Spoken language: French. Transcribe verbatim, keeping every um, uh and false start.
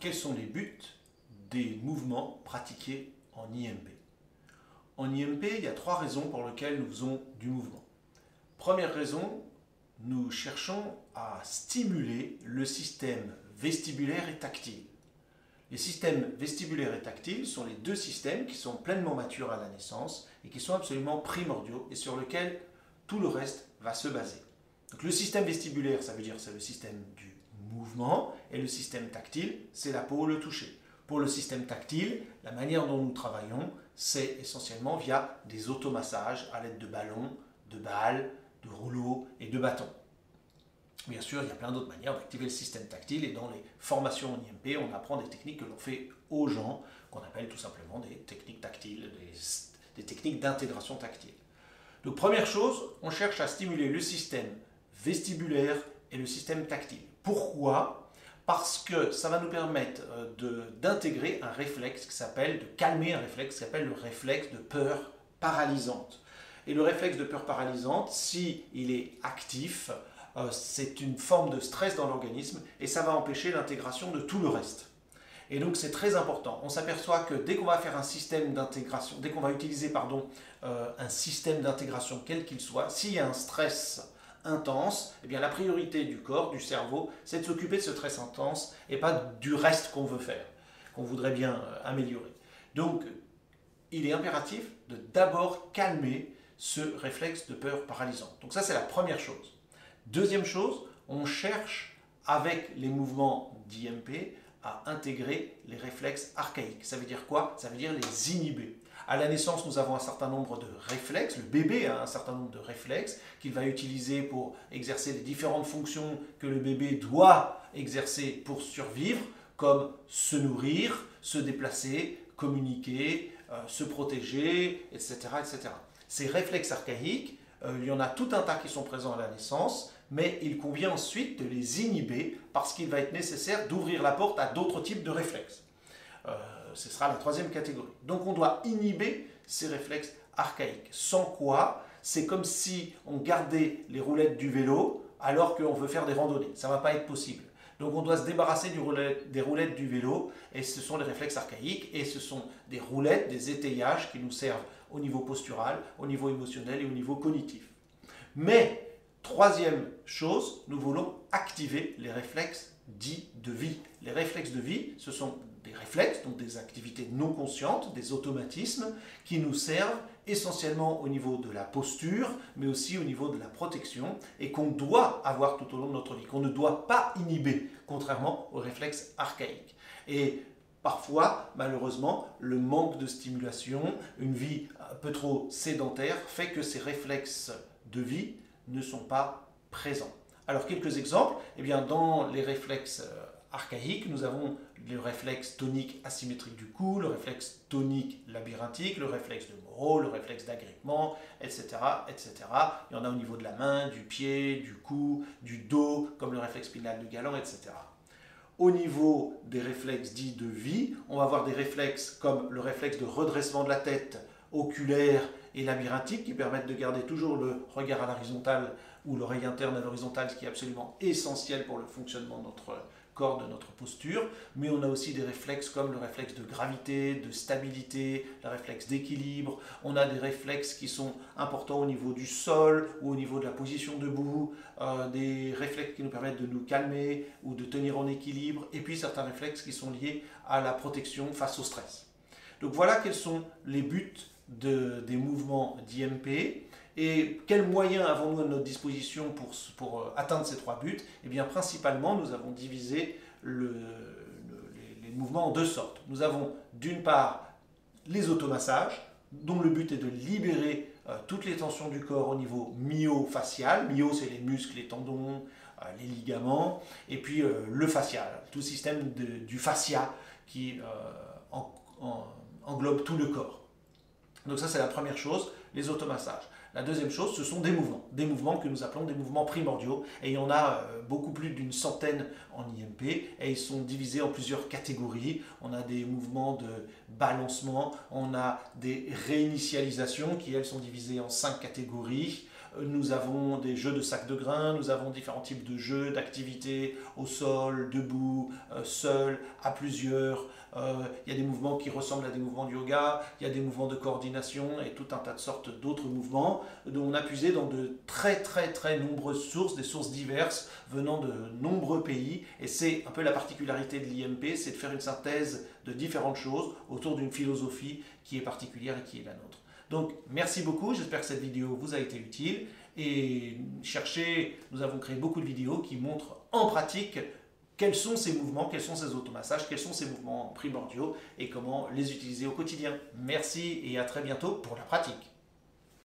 quels sont les buts des mouvements pratiqués en I M P? En I M P, il y a trois raisons pour lesquelles nous faisons du mouvement. Première raison, nous cherchons à stimuler le système vestibulaire et tactile. Les systèmes vestibulaires et tactiles sont les deux systèmes qui sont pleinement matures à la naissance et qui sont absolument primordiaux et sur lesquels tout le reste va se baser. Donc le système vestibulaire, ça veut dire c'est le système du mouvement, et le système tactile, c'est la peau, le toucher. Pour le système tactile, la manière dont nous travaillons, c'est essentiellement via des automassages à l'aide de ballons, de balles, de rouleaux et de bâtons. Bien sûr, il y a plein d'autres manières d'activer le système tactile et dans les formations en I M P, on apprend des techniques que l'on fait aux gens, qu'on appelle tout simplement des techniques tactiles, des, des techniques d'intégration tactile. Donc première chose, on cherche à stimuler le système vestibulaire et le système tactile. Pourquoi? Parce que ça va nous permettre d'intégrer un réflexe qui s'appelle, de calmer un réflexe qui s'appelle le réflexe de peur paralysante. Et le réflexe de peur paralysante, s'il est actif, euh, c'est une forme de stress dans l'organisme et ça va empêcher l'intégration de tout le reste. Et donc c'est très important. On s'aperçoit que dès qu'on va faire un système d'intégration, dès qu'on va utiliser pardon, euh, un système d'intégration quel qu'il soit, s'il y a un stress intense, eh bien la priorité du corps, du cerveau, c'est de s'occuper de ce stress intense et pas du reste qu'on veut faire, qu'on voudrait bien euh, améliorer. Donc il est impératif de d'abord calmer ce réflexe de peur paralysante. Donc ça c'est la première chose. Deuxième chose, on cherche avec les mouvements d'I M P à intégrer les réflexes archaïques. Ça veut dire quoi? Ça veut dire les inhiber. À la naissance, nous avons un certain nombre de réflexes. Le bébé a un certain nombre de réflexes qu'il va utiliser pour exercer les différentes fonctions que le bébé doit exercer pour survivre, comme se nourrir, se déplacer, communiquer, euh, se protéger, et cetera, et cetera. Ces réflexes archaïques, euh, il y en a tout un tas qui sont présents à la naissance, mais il convient ensuite de les inhiber parce qu'il va être nécessaire d'ouvrir la porte à d'autres types de réflexes. Euh, ce sera la troisième catégorie. Donc on doit inhiber ces réflexes archaïques. Sans quoi, c'est comme si on gardait les roulettes du vélo alors qu'on veut faire des randonnées. Ça ne va pas être possible. Donc on doit se débarrasser du roulette, des roulettes du vélo et ce sont les réflexes archaïques et ce sont des roulettes, des étayages qui nous servent au niveau postural, au niveau émotionnel et au niveau cognitif. Mais, troisième chose, nous voulons activer les réflexes dits de vie. Les réflexes de vie, ce sont des réflexes, donc des activités non conscientes, des automatismes qui nous servent essentiellement au niveau de la posture, mais aussi au niveau de la protection et qu'on doit avoir tout au long de notre vie, qu'on ne doit pas inhiber, contrairement aux réflexes archaïques. Et parfois, malheureusement, le manque de stimulation, une vie un peu trop sédentaire, fait que ces réflexes de vie ne sont pas présents. Alors, quelques exemples. Eh bien, dans les réflexes archaïques, nous avons le réflexe tonique asymétrique du cou, le réflexe tonique labyrinthique, le réflexe de Moreau, le réflexe d'agrippement, et cetera, et cetera. Il y en a au niveau de la main, du pied, du cou, du dos, comme le réflexe spinal de Galant, et cetera. Au niveau des réflexes dits de vie, on va avoir des réflexes comme le réflexe de redressement de la tête, oculaire et labyrinthique qui permettent de garder toujours le regard à l'horizontale ou l'oreille interne à l'horizontale, ce qui est absolument essentiel pour le fonctionnement de notre corps, de notre posture. Mais on a aussi des réflexes comme le réflexe de gravité, de stabilité, le réflexe d'équilibre. On a des réflexes qui sont importants au niveau du sol ou au niveau de la position debout, euh, des réflexes qui nous permettent de nous calmer ou de tenir en équilibre, et puis certains réflexes qui sont liés à la protection face au stress. Donc voilà quels sont les buts de, des mouvements d'I M P. Et quels moyens avons-nous à notre disposition pour, pour atteindre ces trois buts? Eh bien, principalement, nous avons divisé le, le, les, les mouvements en deux sortes. Nous avons d'une part les automassages, dont le but est de libérer euh, toutes les tensions du corps au niveau myofacial. Myo, c'est les muscles, les tendons, euh, les ligaments. Et puis euh, le facial, tout le système de, du fascia qui euh, en, en, englobe tout le corps. Donc ça, c'est la première chose, les automassages. La deuxième chose, ce sont des mouvements, des mouvements que nous appelons des mouvements primordiaux, et il y en a euh, beaucoup plus d'une centaine en I M P, et ils sont divisés en plusieurs catégories. On a des mouvements de balancement, on a des réinitialisations qui, elles, sont divisées en cinq catégories, nous avons des jeux de sacs de grains, nous avons différents types de jeux, d'activités au sol, debout, euh, seul, à plusieurs. Euh, il y a des mouvements qui ressemblent à des mouvements de yoga, il y a des mouvements de coordination et tout un tas de sortes d'autres mouvements. Donc on a puisé dans de très très très nombreuses sources, des sources diverses venant de nombreux pays. Et c'est un peu la particularité de l'I M P, c'est de faire une synthèse de différentes choses autour d'une philosophie qui est particulière et qui est la nôtre. Donc merci beaucoup, j'espère que cette vidéo vous a été utile. Et cherchez, nous avons créé beaucoup de vidéos qui montrent en pratique quels sont ces mouvements, quels sont ces automassages, quels sont ces mouvements primordiaux et comment les utiliser au quotidien. Merci et à très bientôt pour la pratique.